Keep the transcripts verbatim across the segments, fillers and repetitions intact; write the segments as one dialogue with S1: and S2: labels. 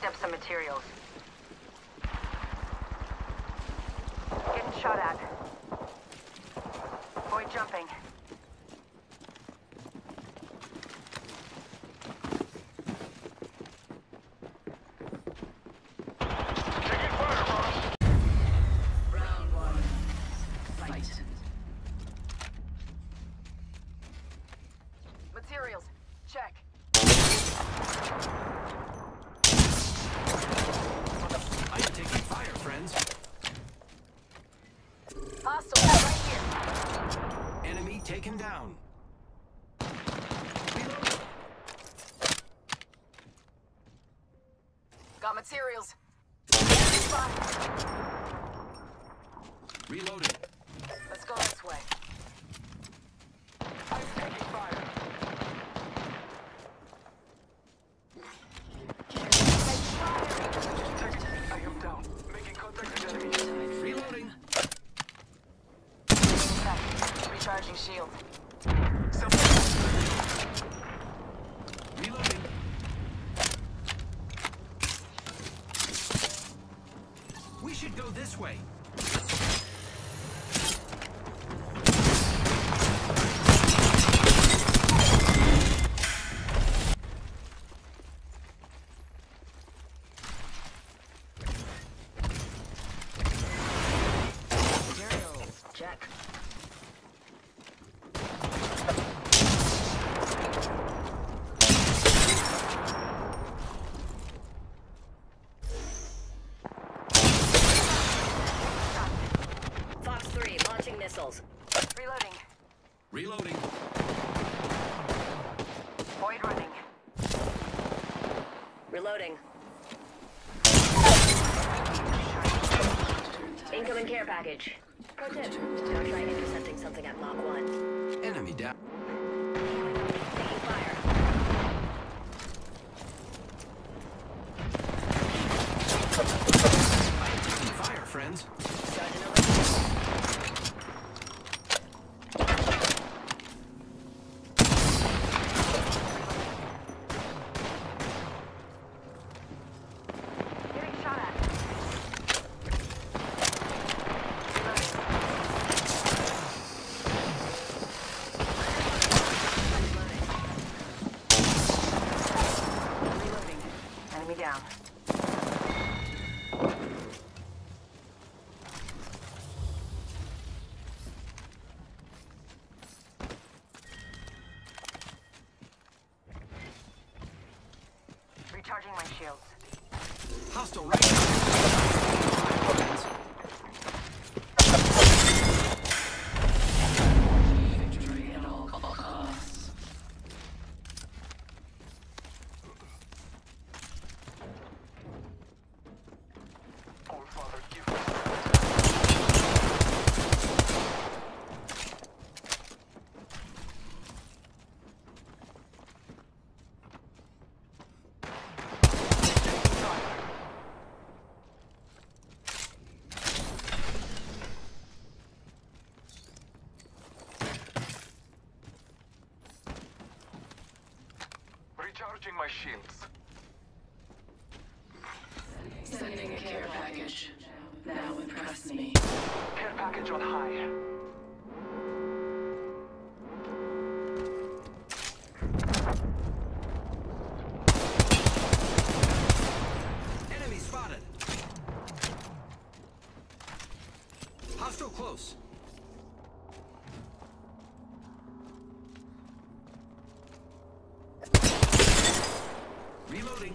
S1: picked up some materials. Getting shot at. Boy jumping.
S2: Materials, check.
S3: I am taking fire, friends.
S2: Hostile right here.
S3: Enemy taken down.
S2: Got materials.
S3: Reloading.
S2: Let's go this way.
S3: I'm taking fire. I am down. Making contact with enemy. Reloading.
S2: Recharging shield.
S3: Reloading. We should go this way.
S2: Check. Fox three, launching missiles.
S1: Reloading.
S3: Reloading.
S1: Void running.
S2: Reloading. Incoming care package. Pro tip, don't try intercepting something at Mach one.
S3: Enemy down.
S2: Taking fire.
S3: I am taking fire, friends.
S2: Sergeant over.
S1: Getting shot at. Reloading. Enemy down. Recharging my shields.
S3: Hostile right.
S2: Victory at all costs.
S3: Oh, Father, give Recharging my shields.
S4: Sending a care package. Now impress me.
S3: Care package on high. Enemy spotted. Hostile close. Reloading.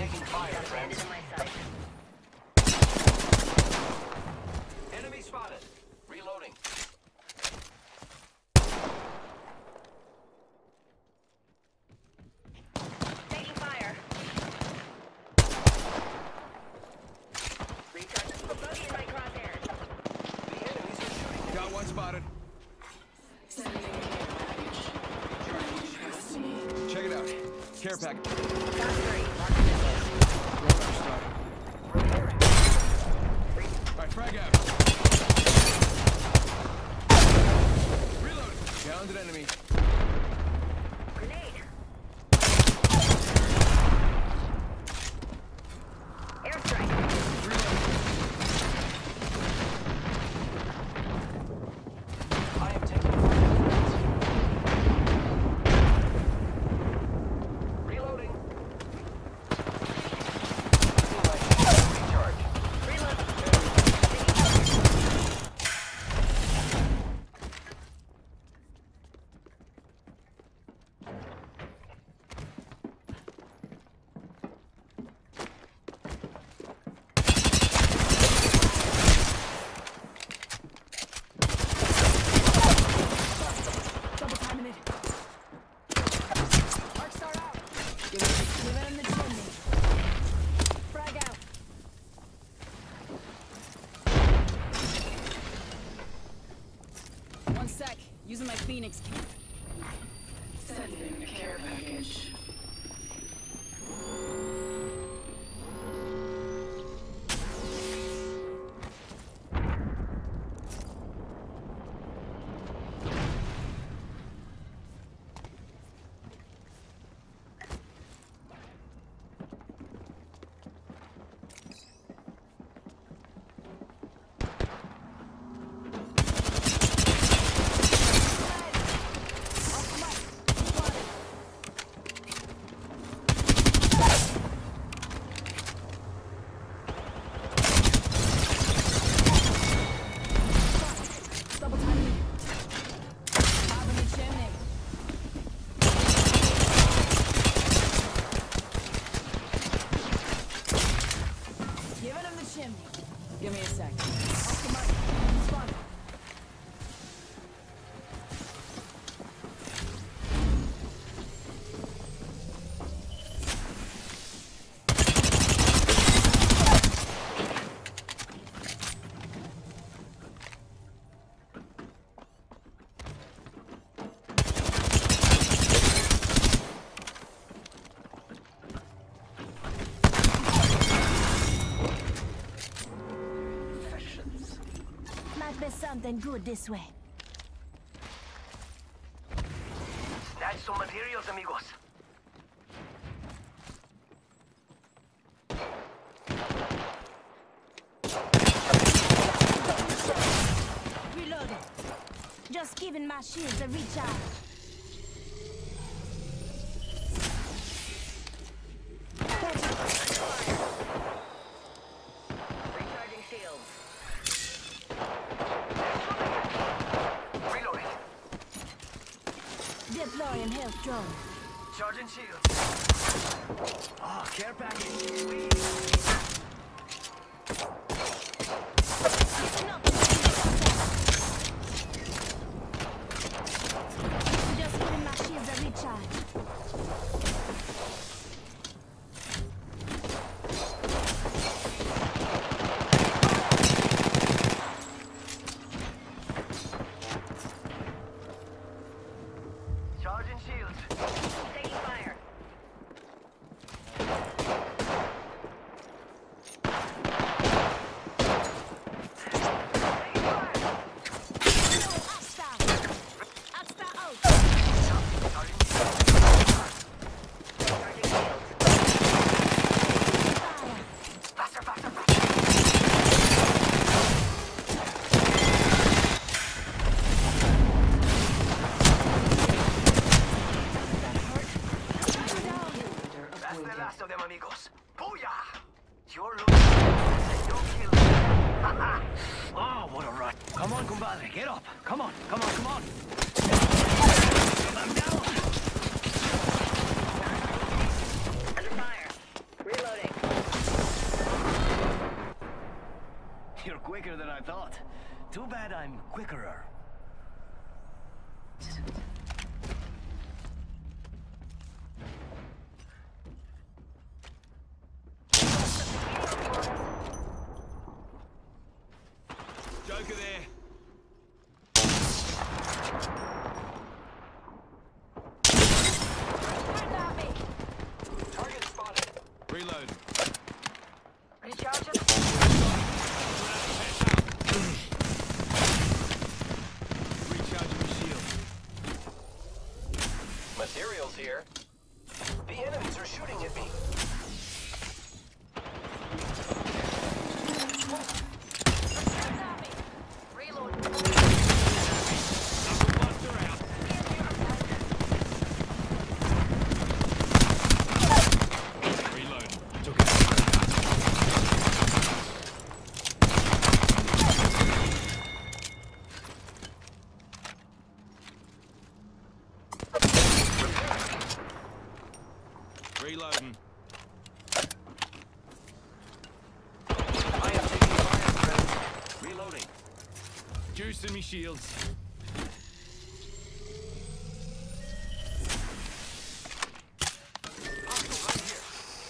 S3: Taking fire,
S2: Got a bandit
S3: friends.
S2: in my sight.
S3: Enemy spotted. Reloading.
S2: Taking fire. Recharge. Bogey in my crosshairs.
S3: The enemies are shooting.
S5: Got one spotted.
S4: Sending a care package. Try and trust me.
S5: Check it out. Care package.
S2: Got three. Marking missiles.
S5: Radar started. Alright, frag out. Reload. Downed an enemy.
S2: Grenade. Airstrike.
S5: Reload.
S3: I am taking fire, friends. Reloading. Recharge.
S2: Reload.
S6: Double timing it. Arc star out. Give it, give it in the chimney. Frag out. One sec. Using my Phoenix key.
S4: Sending a care package.
S6: Double timing it. Top in the chimney. Give it in the chimney. Give me a sec. Off the mic. Spot.
S4: Confessions.
S6: Might be something good this way.
S3: Snatch some materials, amigos.
S6: Reloaded. Just giving my shields a recharge.
S2: Recharging shields.
S3: Reloading.
S6: Deploying health drone.
S3: Charging shields. Oh, care package. Sweet.
S6: Listen up. Just giving my shields a recharge.
S3: Charging shields.
S2: Taking fire.
S3: compadre. Get up. Come on, come on, come on. I'm down.
S2: Under fire. Reloading.
S7: You're quicker than I thought. Too bad I'm quickerer.
S5: Joker there.
S3: Target spotted.
S5: Reload.
S1: Recharging.
S5: Recharging the shield.
S3: Materials here. The enemies are shooting at me.
S1: Reload.
S5: Knuckle buster out. Reload. Took it. Reloading.
S3: I am taking fire, friends. Reloading.
S5: Juicing me shields.
S3: Hostile right here.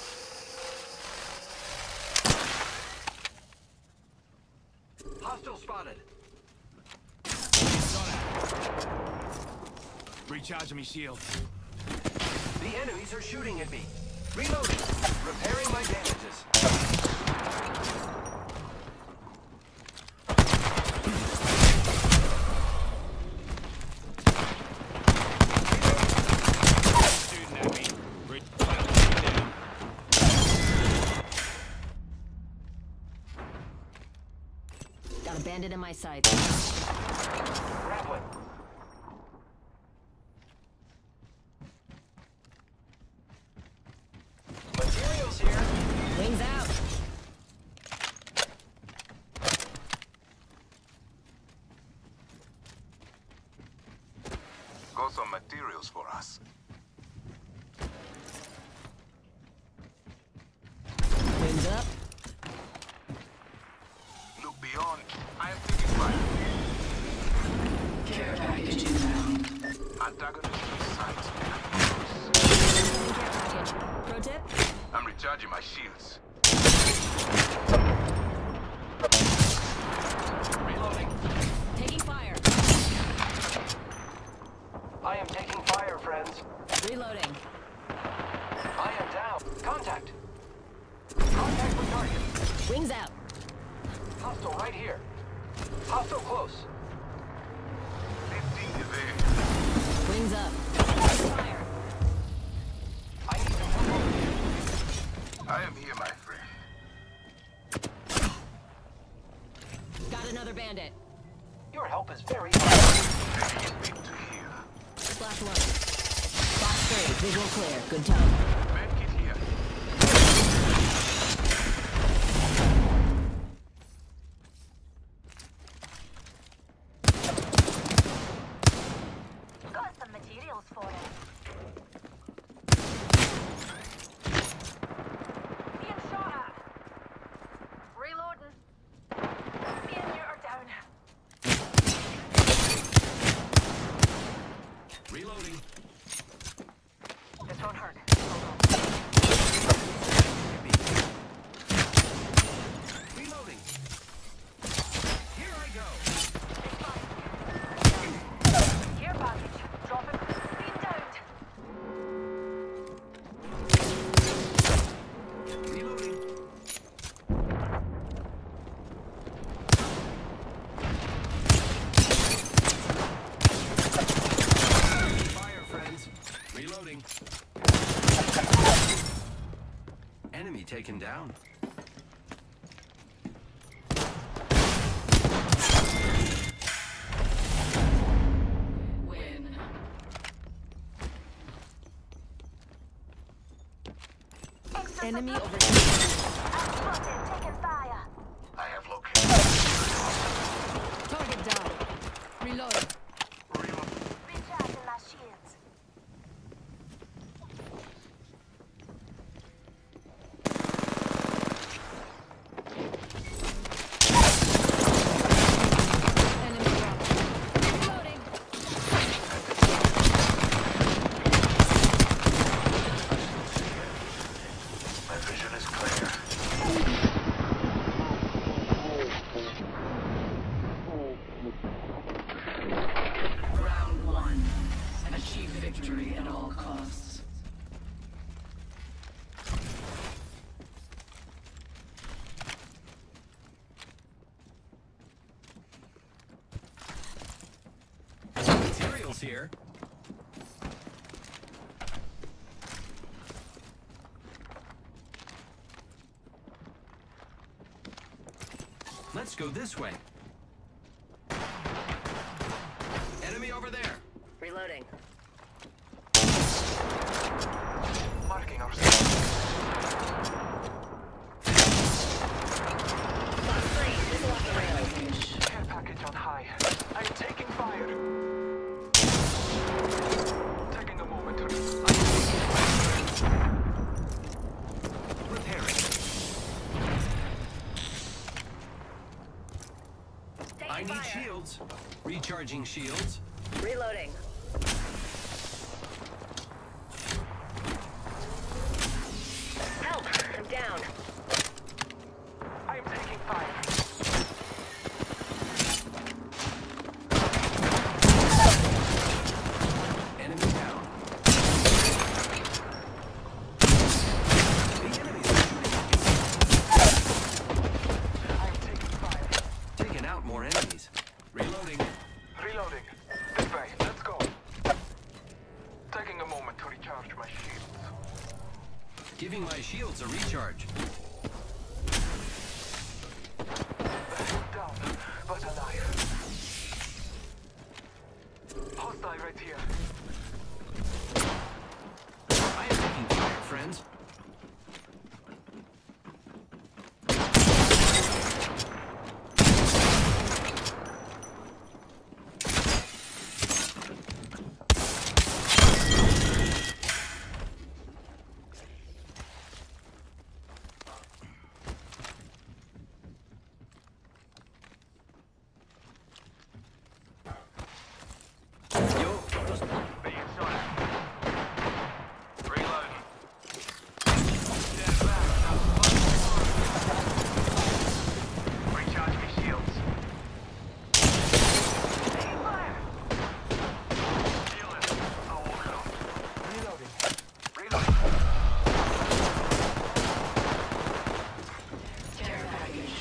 S3: Hostile spotted.
S5: Got it. Recharging me shields.
S3: The enemies are shooting at me. Reloading. Repairing my damages.
S5: Shooting at me. Re- down.
S2: Got a bandit in my sights.
S3: Grappling. Materials here.
S2: Wings out.
S8: Got some materials for us.
S2: Wings up.
S8: Look beyond. I am taking fire.
S4: Care package inbound.
S8: Antagonist in sight.
S2: Sending care package. Pro tip?
S8: I'm recharging my shields.
S3: Reloading.
S2: Taking fire.
S3: I am taking fire, friends.
S2: Reloading.
S3: I am down. Contact. Contact with target.
S2: Wings out.
S3: Hostile right here. Hostile close.
S8: Lifting the veil.
S2: Wings up. Fire.
S3: I need some help.
S8: I am here, my friend.
S2: Got another bandit.
S3: Your help is very helpful.
S8: Taking a bit to heal.
S2: Flash one. Box three. Visual clear. Good tone.
S8: Medkit here.
S1: Got some materials for it. Being shot at. Reloading. Being neutered down.
S3: Reloading.
S1: This won't hurt.
S3: Reloading. Here I go.
S1: Care package. Dropping. Being downed.
S3: Reloading. Fire, friends. Reloading. Enemy taken down.
S4: Win.
S6: Enemy over here.
S1: Spotted. Taking fire.
S8: I have located.
S6: Target down. Reload.
S8: Reload.
S1: Recharging my shields.
S3: shields here. Let's go this way. Enemy over there.
S2: Reloading.
S8: Marking our spot.
S2: Box three, missile off the rails.
S8: Care package on high. I am taking fire. Taking a moment to...
S3: Repairing.
S2: Taking
S3: I need
S2: fire.
S3: shields. Recharging shields.
S2: Reloading. Help! I'm down.
S8: I am taking fire.
S3: Enemy down. The enemies are shooting.
S8: I am taking fire.
S3: Taking out more enemies. Reloading.
S8: Reloading. This way. Let's go. Taking a moment to recharge my shields.
S3: Giving my shields a recharge.
S8: Down, but alive. Hostile right here.
S3: I am taking fire, friends. Yo, just
S8: Be inside. Reloading. Stand back. Recharge my shields. Taking fire. Healing. I'll walk it off. Reloading. Reloading.
S4: Care package.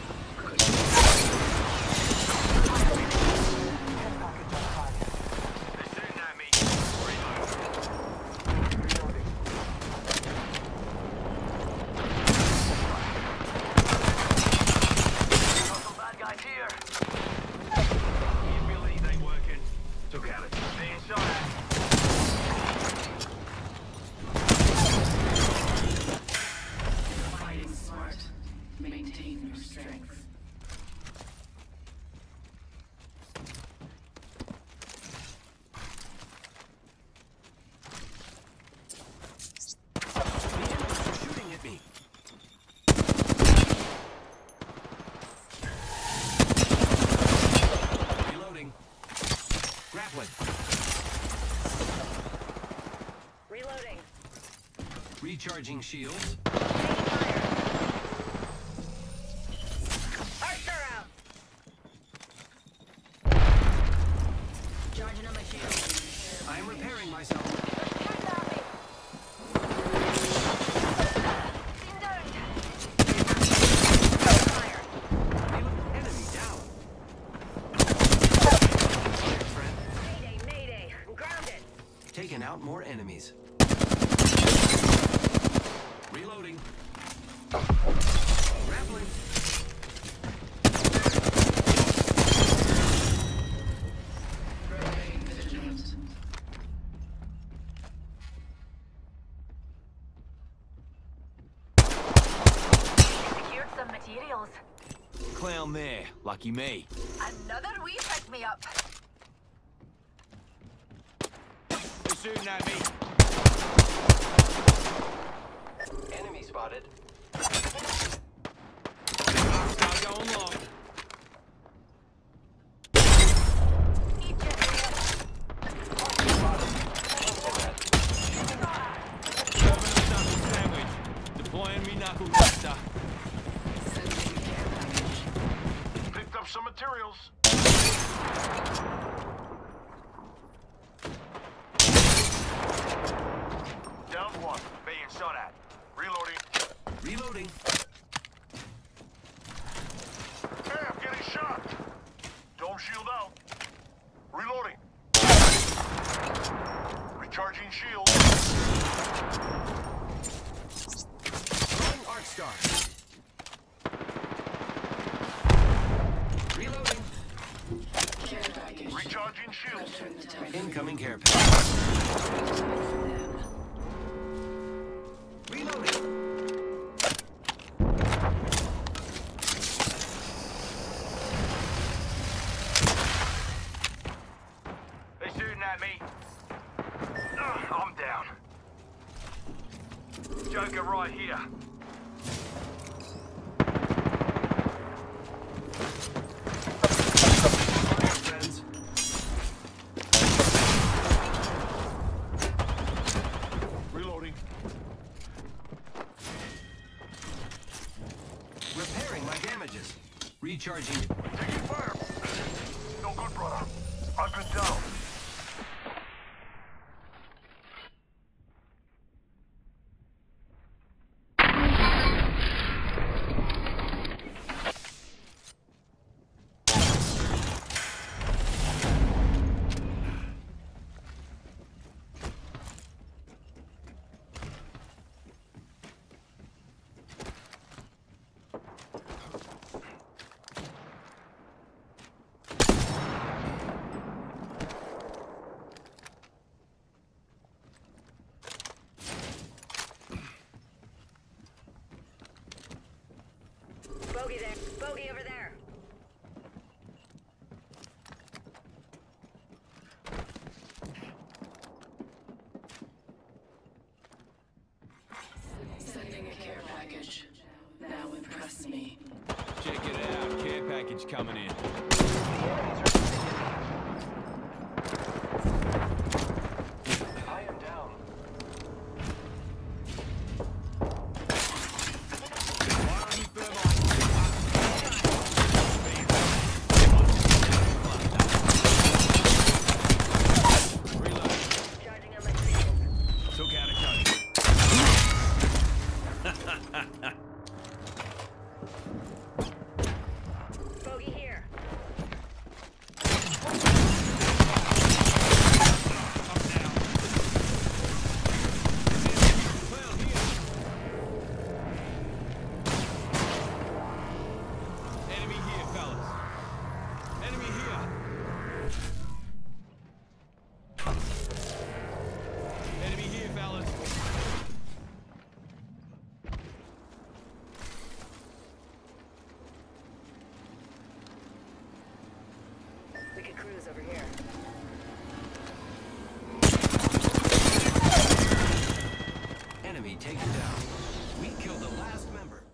S8: They're shooting at me. Reload. Reloading. Got some bad guys here. Your abilities ain't working. Took out it. Being shot at.
S4: Fighting smart. Maintain your strength.
S3: the enemies are shooting at me. Reloading. Grappling.
S2: Reloading.
S3: Recharging shields.
S2: Taking fire. Archer out. Charging on my shield.
S3: I am repairing myself.
S1: Shooting at me. Seen down.
S2: Fire.
S3: Reload. Enemy down. Fire, friend.
S2: Mayday, mayday. I'm grounded.
S3: Taking out more enemies. Reloading. Grappling.
S4: Remain vigilant.
S1: Secured some materials.
S5: Clown there. Lucky me.
S1: Another wee pick me up.
S5: They're shooting at me.
S3: Enemy spotted.
S5: Hostile going long.
S1: Eat it.
S5: Dropping a knuckle sandwich. Deploying me knuckle duster.
S4: Sending care package.
S8: Picked up some materials. Down one. Being shot at. Reloading.
S3: Reloading.
S8: Hey, I'm getting shot. Dome shield out. Reloading. shields.
S4: Turn the tide.
S3: Incoming care package. Reloading.
S8: They're shooting at me. Ugh, I'm down. Joker right here.
S3: Friends.
S5: Reloading.
S3: Repairing my damages. Recharging.
S8: Taking fire. No good, brother. I've been down.
S2: Bogey there. Bogey over there.
S4: Sending a care package. Now impress me.
S5: Check it out. Care package coming in.
S3: I am down.
S2: Charging on my shield.
S5: Took out a gun.
S2: Bogey here.
S5: Enemy here, fellas. Enemy here. Enemy here, fellas.
S2: We could cruise over here.
S3: Enemy taken down. We killed the last member.